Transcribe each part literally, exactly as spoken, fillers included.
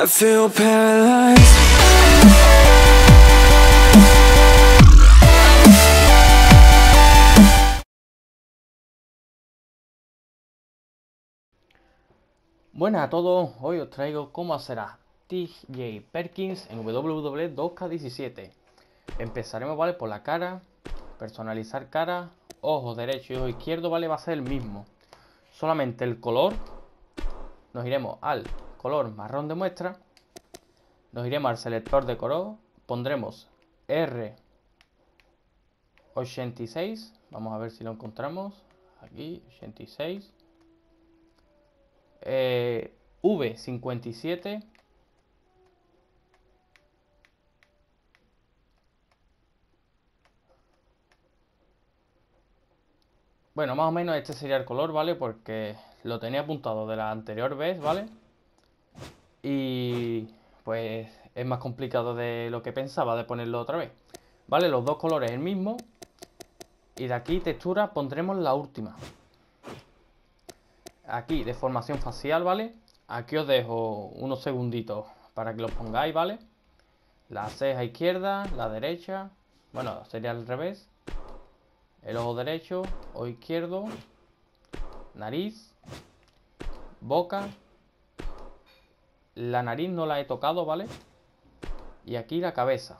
I feel paralyzed. Buenas a todos, hoy os traigo cómo hacer a T J Perkins en W W E dos K diecisiete. Empezaremos, ¿vale? Por la cara, personalizar cara, ojo derecho y ojo izquierdo, ¿vale? Va a ser el mismo. Solamente el color, nos iremos al color marrón de muestra, nos iremos al selector de color, pondremos R ochenta y seis, vamos a ver si lo encontramos, aquí, ochenta y seis. Eh, V cincuenta y siete, bueno, más o menos este sería el color, ¿vale? Porque lo tenía apuntado de la anterior vez, ¿vale? Y pues es más complicado de lo que pensaba de ponerlo otra vez, ¿vale? Los dos colores el mismo. Y de aquí textura pondremos la última. Aquí deformación facial, ¿vale? Aquí os dejo unos segunditos para que los pongáis, ¿vale? La ceja izquierda, la derecha, bueno, sería al revés. El ojo derecho o izquierdo, nariz, boca. La nariz no la he tocado, ¿vale? Y aquí la cabeza.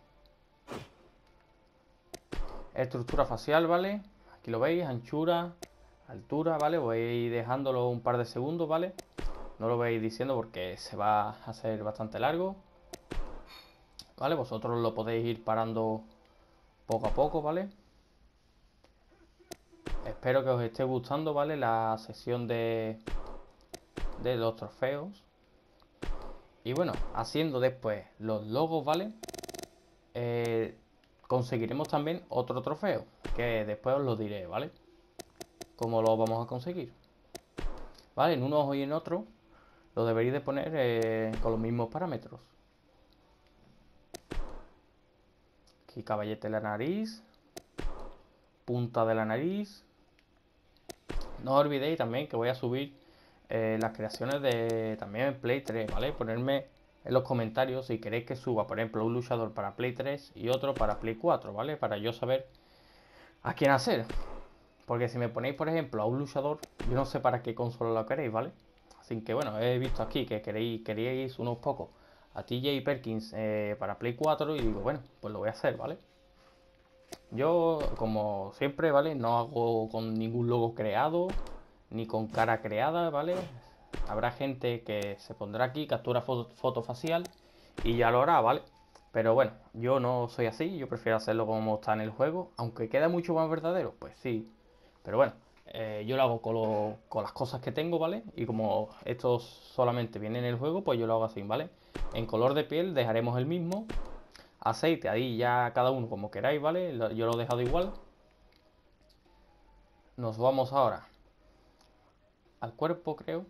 Estructura facial, ¿vale? Aquí lo veis, anchura, altura, ¿vale? Voy dejándolo un par de segundos, ¿vale? No lo veis diciendo porque se va a hacer bastante largo, ¿vale? Vosotros lo podéis ir parando poco a poco, ¿vale? Espero que os esté gustando, ¿vale? La sesión de, de los trofeos. Y bueno, haciendo después los logos, ¿vale? Eh, conseguiremos también otro trofeo, que después os lo diré, ¿vale? Cómo lo vamos a conseguir, ¿vale? En un ojo y en otro lo deberéis de poner eh, con los mismos parámetros. Aquí caballete de la nariz, punta de la nariz. No os olvidéis también que voy a subir eh, las creaciones de también en Play tres, ¿vale? Ponerme en los comentarios si queréis que suba, por ejemplo, un luchador para Play tres y otro para Play cuatro, ¿vale? Para yo saber a quién hacer. Porque si me ponéis, por ejemplo, a un luchador, yo no sé para qué consola lo queréis, ¿vale? Así que bueno, he visto aquí que queréis, queríais unos pocos a T J Perkins eh, para Play cuatro y digo, bueno, pues lo voy a hacer, ¿vale? Yo, como siempre, ¿vale? No hago con ningún logo creado, ni con cara creada, ¿vale? Habrá gente que se pondrá aquí, captura foto, foto facial y ya lo hará, ¿vale? Pero bueno, yo no soy así, yo prefiero hacerlo como está en el juego, aunque queda mucho más verdadero, pues sí. Pero bueno, eh, yo lo hago con, lo, con las cosas que tengo, ¿vale? Y como esto solamente viene en el juego, pues yo lo hago así, ¿vale? En color de piel dejaremos el mismo. Aceite, ahí ya cada uno como queráis, ¿vale? Yo lo he dejado igual. Nos vamos ahora al cuerpo, creo.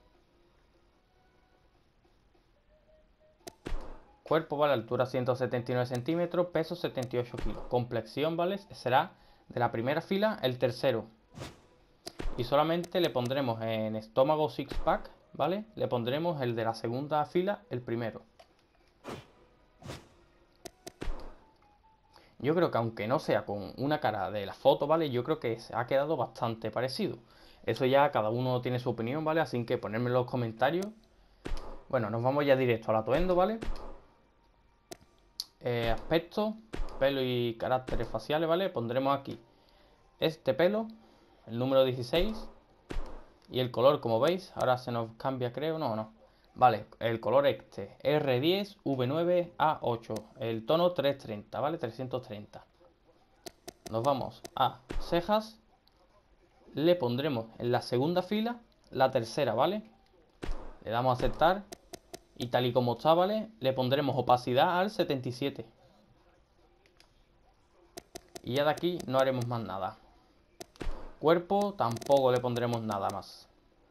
Cuerpo, ¿vale? Altura ciento setenta y nueve centímetros, peso setenta y ocho kilos. Complexión, ¿vale? Será de la primera fila el tercero. Y solamente le pondremos en estómago six pack, ¿vale? Le pondremos el de la segunda fila, el primero. Yo creo que aunque no sea con una cara de la foto, ¿vale? Yo creo que se ha quedado bastante parecido. Eso ya cada uno tiene su opinión, ¿vale? Así que ponedme en los comentarios. Bueno, nos vamos ya directo al atuendo, ¿vale? Eh, aspecto, pelo y caracteres faciales, ¿vale? Pondremos aquí este pelo, el número dieciséis. Y el color, como veis, ahora se nos cambia, creo, no, no. Vale, el color este, R diez, V nueve, A ocho, el tono trescientos treinta, ¿vale? trescientos treinta. Nos vamos a cejas. Le pondremos en la segunda fila la tercera, ¿vale? Le damos a aceptar. Y tal y como está, ¿vale? Le pondremos opacidad al setenta y siete. Y ya de aquí no haremos más nada. Cuerpo tampoco le pondremos nada más.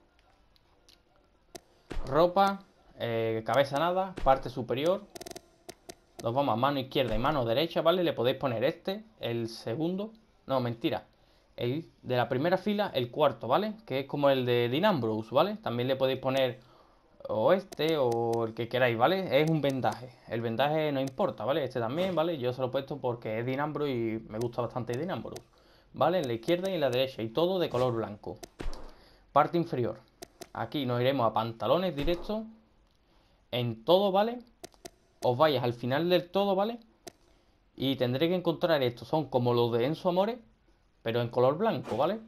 Ropa, eh, cabeza nada, parte superior. Nos vamos a mano izquierda y mano derecha, ¿vale? Le podéis poner este, el segundo. No, mentira. El de la primera fila, el cuarto, ¿vale? Que es como el de Dean Ambrose, ¿vale? También le podéis poner o este, o el que queráis, ¿vale? Es un vendaje. El vendaje no importa, ¿vale? Este también, ¿vale? Yo se lo he puesto porque es Dinambro y me gusta bastante Dinambro, ¿vale? En la izquierda y en la derecha, y todo de color blanco. Parte inferior. Aquí nos iremos a pantalones directos. En todo, ¿vale? Os vais al final del todo, ¿vale? Y tendré que encontrar estos. Son como los de Enzo Amore, pero en color blanco, ¿vale?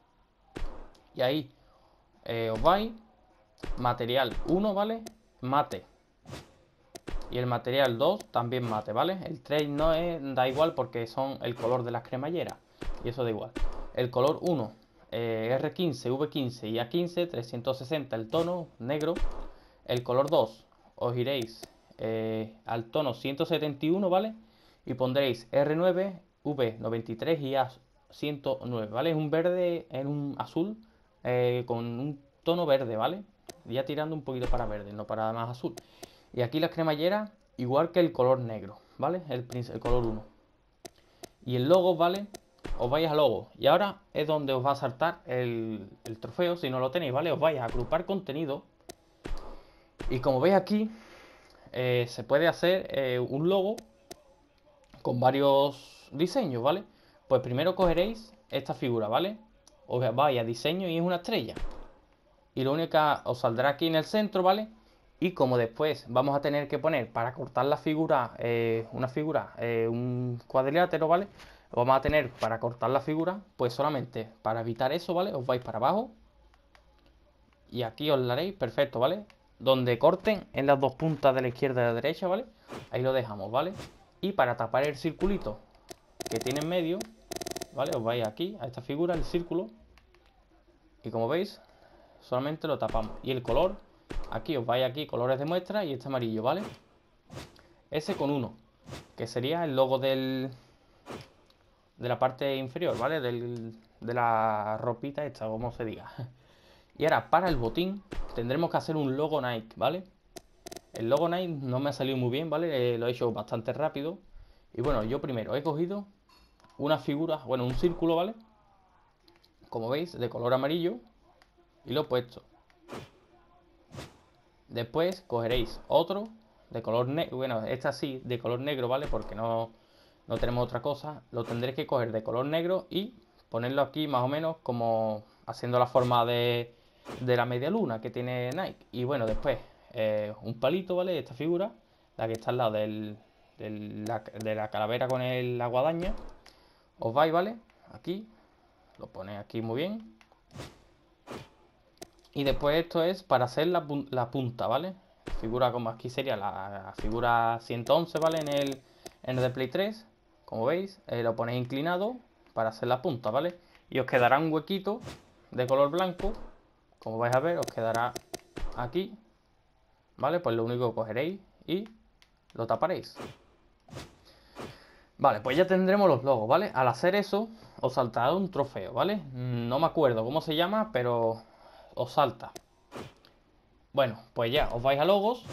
Y ahí eh, os vais. Material uno, ¿vale? Mate. Y el material dos también mate, ¿vale? El tres no es, da igual porque son el color de las cremalleras. Y eso da igual. El color uno, eh, R quince, V quince y A quince, trescientos sesenta el tono negro. El color dos, os iréis eh, al tono ciento setenta y uno, ¿vale? Y pondréis R nueve, V noventa y tres y A ciento nueve, ¿vale? Es un verde, en un azul eh, con un tono verde, ¿vale? Ya tirando un poquito para verde, no para más azul. Y aquí las cremalleras, igual que el color negro, ¿vale? El, el color uno. Y el logo, ¿vale? Os vais a logo. Y ahora es donde os va a saltar el, el trofeo, si no lo tenéis, ¿vale? Os vais a agrupar contenido. Y como veis aquí, eh, se puede hacer eh, un logo con varios diseños, ¿vale? Pues primero cogeréis esta figura, ¿vale? Os vais a diseño y es una estrella. Y lo único que os saldrá aquí en el centro, ¿vale? Y como después vamos a tener que poner para cortar la figura, eh, una figura, eh, un cuadrilátero, ¿vale? Vamos a tener para cortar la figura, pues solamente para evitar eso, ¿vale? Os vais para abajo y aquí os la haréis, perfecto, ¿vale? Donde corten en las dos puntas de la izquierda y de la derecha, ¿vale? Ahí lo dejamos, ¿vale? Y para tapar el circulito que tiene en medio, ¿vale? Os vais aquí a esta figura, el círculo, y como veis, solamente lo tapamos. Y el color, aquí os vais aquí, colores de muestra y este amarillo, ¿vale? Ese con uno, que sería el logo del, de la parte inferior, ¿vale? Del, de la ropita esta, como se diga. Y ahora para el botín tendremos que hacer un logo Nike, ¿vale? El logo Nike no me ha salido muy bien, ¿vale? Eh, lo he hecho bastante rápido. Y bueno, yo primero he cogido una figura, bueno, un círculo, ¿vale? Como veis, de color amarillo. Y lo he puesto. Después cogeréis otro de color negro. Bueno, este así, de color negro, ¿vale? Porque no, no tenemos otra cosa. Lo tendréis que coger de color negro y ponerlo aquí más o menos como haciendo la forma de, de la media luna que tiene Nike. Y bueno, después eh, un palito, ¿vale? Esta figura, la que está al lado del, del, la, de la calavera con el, la guadaña. Os vais, ¿vale? Aquí. Lo ponéis aquí muy bien. Y después esto es para hacer la, la punta, ¿vale? Figura como aquí sería la, la figura ciento once, ¿vale? En el, en el de Play tres, como veis, eh, lo ponéis inclinado para hacer la punta, ¿vale? Y os quedará un huequito de color blanco, como vais a ver, os quedará aquí, ¿vale? Pues lo único que cogeréis y lo taparéis. Vale, pues ya tendremos los logos, ¿vale? Al hacer eso, os saltará un trofeo, ¿vale? No me acuerdo cómo se llama, pero os salta. Bueno, pues ya, os vais a logos.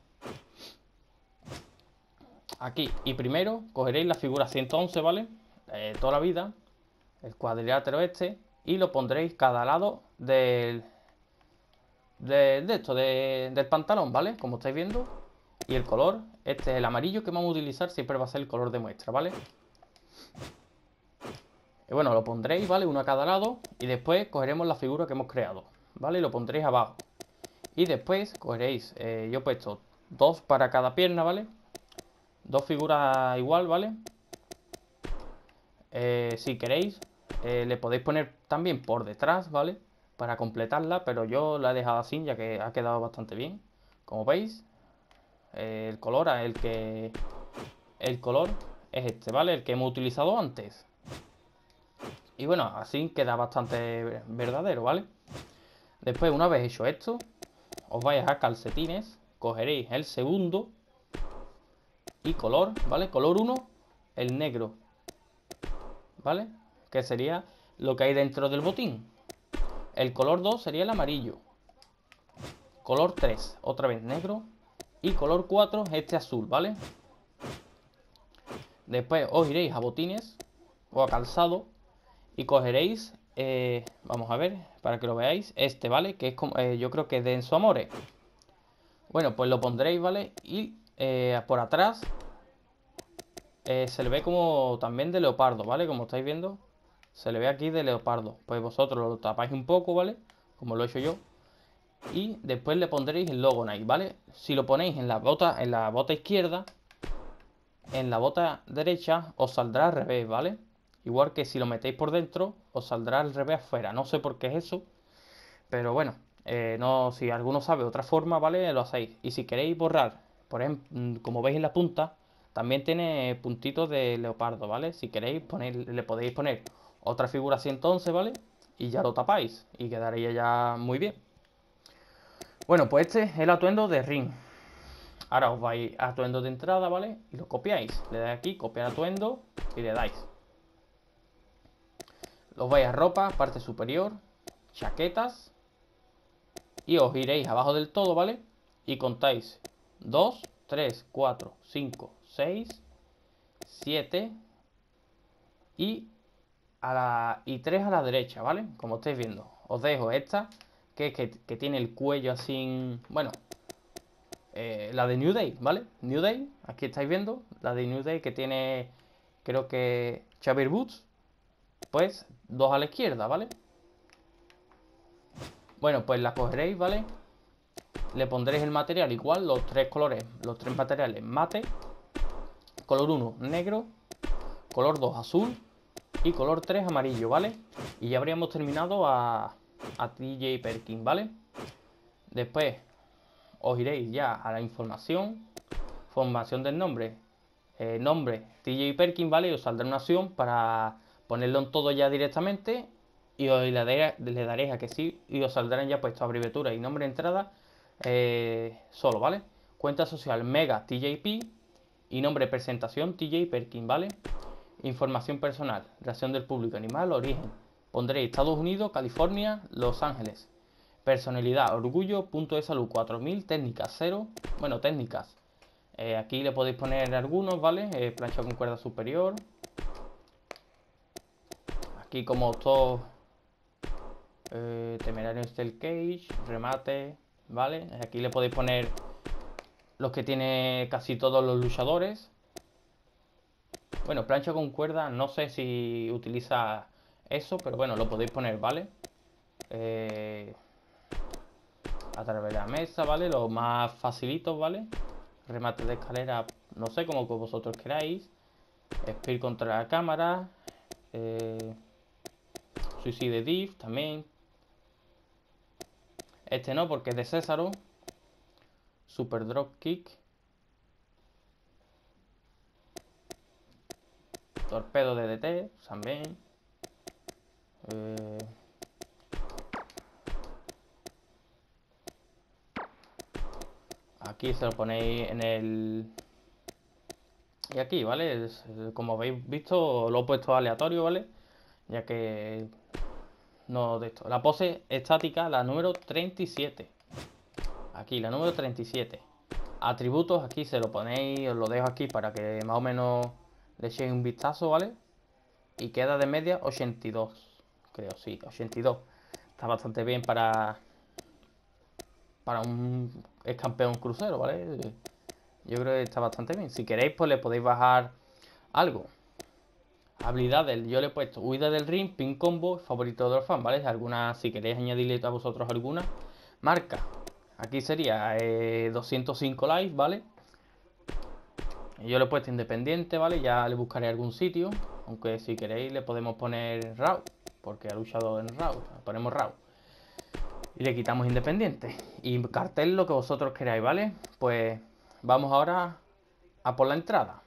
Aquí, y primero cogeréis la figura ciento once, ¿vale? Eh, toda la vida, el cuadrilátero este, y lo pondréis cada lado del, de, de esto, de, del pantalón, ¿vale? Como estáis viendo. Y el color, este es el amarillo que vamos a utilizar, siempre va a ser el color de muestra, ¿vale? Y bueno, lo pondréis, ¿vale? Uno a cada lado. Y después cogeremos la figura que hemos creado, ¿vale? Y lo pondréis abajo. Y después cogeréis, eh, yo he puesto dos para cada pierna, ¿vale? Dos figuras igual, ¿vale? Eh, si queréis, eh, le podéis poner también por detrás, ¿vale? Para completarla, pero yo la he dejado así, ya que ha quedado bastante bien. Como veis, eh, el color, el que... El color es este, ¿vale? El que hemos utilizado antes. Y bueno, así queda bastante verdadero, ¿vale? Después, una vez hecho esto, os vais a calcetines, cogeréis el segundo y color, ¿vale? Color uno, el negro, ¿vale? Que sería lo que hay dentro del botín. El color dos sería el amarillo. Color tres, otra vez negro. Y color cuatro, este azul, ¿vale? Después os iréis a botines o a calzado y cogeréis, eh, vamos a ver, para que lo veáis, este, ¿vale? Que es como, eh, yo creo que es de Enzo Amore. Bueno, pues lo pondréis, ¿vale? Y eh, por atrás eh, se le ve como también de leopardo, ¿vale? Como estáis viendo, se le ve aquí de leopardo. Pues vosotros lo tapáis un poco, ¿vale? Como lo he hecho yo. Y después le pondréis el logo Nike, ¿vale? Si lo ponéis en la bota, en la bota izquierda, en la bota derecha os saldrá al revés, ¿vale? Igual que si lo metéis por dentro, os saldrá al revés afuera. No sé por qué es eso, pero bueno, eh, no, si alguno sabe otra forma, ¿vale? Lo hacéis. Y si queréis borrar, por ejemplo, como veis en la punta, también tiene puntitos de leopardo, ¿vale? Si queréis poner, le podéis poner otra figura así entonces, ¿vale? Y ya lo tapáis y quedaría ya muy bien. Bueno, pues este es el atuendo de Ring. Ahora os vais a atuendo de entrada, ¿vale? Y lo copiáis. Le dais aquí, copiar atuendo y le dais. Os vais a ropa, parte superior, chaquetas. Y os iréis abajo del todo, ¿vale? Y contáis dos, tres, cuatro, cinco, seis, siete y, a la, y tres a la derecha, ¿vale? Como estáis viendo. Os dejo esta, que es que, que tiene el cuello así, bueno, eh, la de New Day, ¿vale? New Day, aquí estáis viendo, la de New Day que tiene, creo que Xavier Woods, pues dos a la izquierda, ¿vale? Bueno, pues la cogeréis, ¿vale? Le pondréis el material igual, los tres colores, los tres materiales mate, color uno negro, color dos azul y color tres amarillo, ¿vale? Y ya habríamos terminado a, a T J Perkins, ¿vale? Después os iréis ya a la información, formación del nombre, eh, nombre T J Perkins, ¿vale? Y os saldrá una opción para ponerlo en todo ya directamente y os le, daréis, le daréis a que sí y os saldrán ya puestos abreviaturas y nombre de entrada eh, solo, ¿vale? Cuenta social Mega T J P y nombre de presentación T J Perkins, ¿vale? Información personal, reacción del público, animal, origen. Pondréis Estados Unidos, California, Los Ángeles. Personalidad, orgullo, punto de salud cuatro mil, técnicas cero. Bueno, técnicas. Eh, aquí le podéis poner algunos, ¿vale? Eh, plancha con cuerda superior. Aquí como todos eh, temerario Steel Cage, remate, ¿vale? Aquí le podéis poner los que tiene casi todos los luchadores. Bueno, plancha con cuerda, no sé si utiliza eso, pero bueno, lo podéis poner, ¿vale? Eh, a través de la mesa, ¿vale? Los más facilitos, ¿vale? Remate de escalera, no sé, como que vosotros queráis. Spear contra la cámara. Eh, Suicide Dive también. Este no, porque es de Césaro. Super Drop Kick. Torpedo de D T también. Eh, aquí se lo ponéis en el... Y aquí, ¿vale? Es, como habéis visto, lo he puesto aleatorio, ¿vale? Ya que... No de esto. La pose estática, la número treinta y siete. Aquí, la número treinta y siete. Atributos, aquí se lo ponéis, os lo dejo aquí para que más o menos le echéis un vistazo, ¿vale? Y queda de media ochenta y dos. Creo, sí, ochenta y dos. Está bastante bien para... Para un ex campeón crucero, ¿vale? Yo creo que está bastante bien. Si queréis, pues le podéis bajar algo. Habilidades, yo le he puesto huida del ring, pin combo, favorito de los fans, ¿vale? Alguna, si queréis añadirle a vosotros alguna. Marca, aquí sería eh, doscientos cinco likes, ¿vale? Yo le he puesto independiente, ¿vale? Ya le buscaré algún sitio. Aunque si queréis le podemos poner Raw, porque ha luchado en Raw. Ponemos Raw. Y le quitamos independiente. Y cartel lo que vosotros queráis, ¿vale? Pues vamos ahora a por la entrada.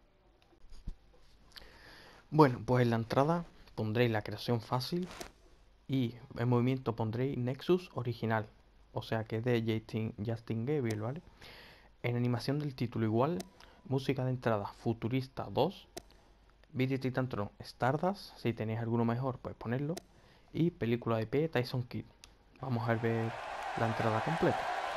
Bueno, pues en la entrada pondréis la creación fácil y en movimiento pondréis Nexus original, o sea que es de Justin, Justin Gabriel, ¿vale? En animación del título igual, música de entrada Futurista dos, vídeo Titantron Stardust, si tenéis alguno mejor pues ponerlo, y película de pie Tyson Kidd. Vamos a ver la entrada completa.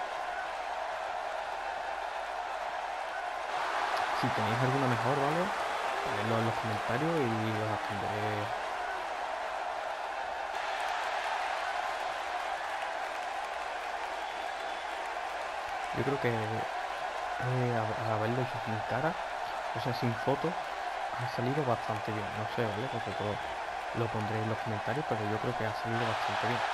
Si tenéis alguna mejor, ¿vale? Ponedlo en los comentarios y os atenderé. Yo creo que eh, al haberlo hecho sin cara, o sea, sin foto, ha salido bastante bien. No sé, ¿vale? Vosotros lo pondréis en los comentarios, pero yo creo que ha salido bastante bien.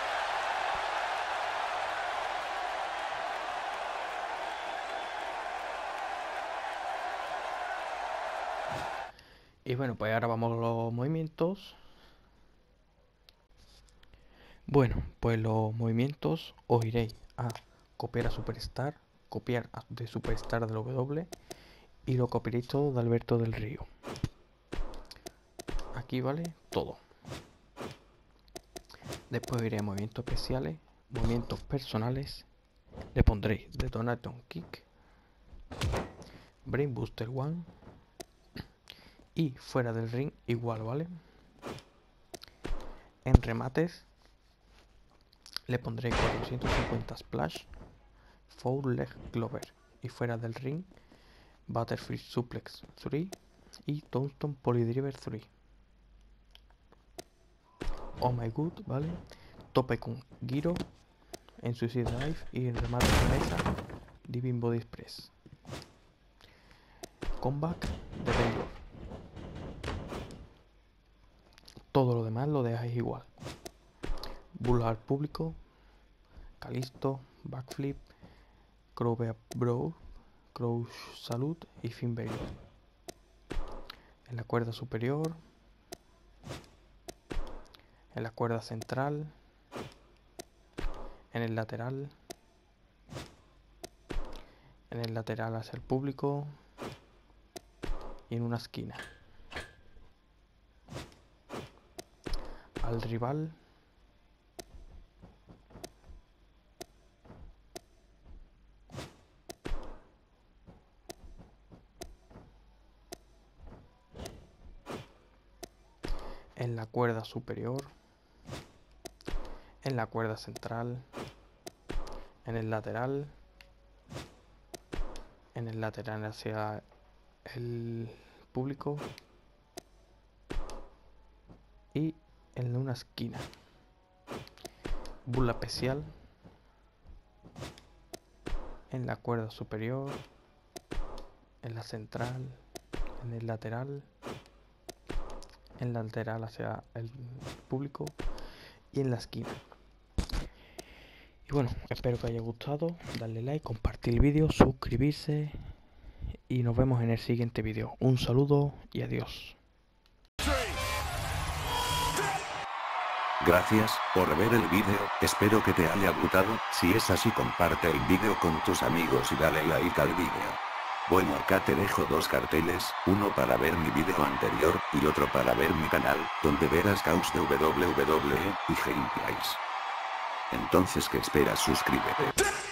Y bueno, pues ahora vamos a los movimientos. Bueno, pues los movimientos os iréis a copiar a Superstar, copiar de Superstar del W y lo copiaréis todo de Alberto del Río. Aquí vale todo. Después iré a movimientos especiales, movimientos personales. Le pondréis Detonation Kick, Brain Booster One y fuera del ring igual, ¿vale? En remates le pondré cuatrocientos cincuenta Splash, Four Leg Clover y fuera del ring Butterfly Suplex tres y Tombstone Polydriver tres. Oh my god, ¿vale? Tope con Giro en Suicide Dive y en remate de mesa Divine Body Express. Comeback de Baylor. Todo lo demás lo dejáis igual. Bull al público, Calisto, Backflip, Crow Bro, Crow Salute y Finn Baylor. En la cuerda superior, en la cuerda central, en el lateral, en el lateral hacia el público y en una esquina. Al rival, en la cuerda superior, en la cuerda central, en el lateral, en el lateral hacia el público y en una esquina. Bulla especial en la cuerda superior, en la central, en el lateral, en la lateral hacia el público y en la esquina. Y bueno, espero que haya gustado, darle like, compartir el vídeo, suscribirse y nos vemos en el siguiente vídeo. Un saludo y adiós. Gracias por ver el vídeo, espero que te haya gustado. Si es así, comparte el vídeo con tus amigos y dale like al vídeo. Bueno, acá te dejo dos carteles, uno para ver mi vídeo anterior y otro para ver mi canal, donde verás caos de W W E y gameplays. Entonces, ¿qué esperas? Suscríbete.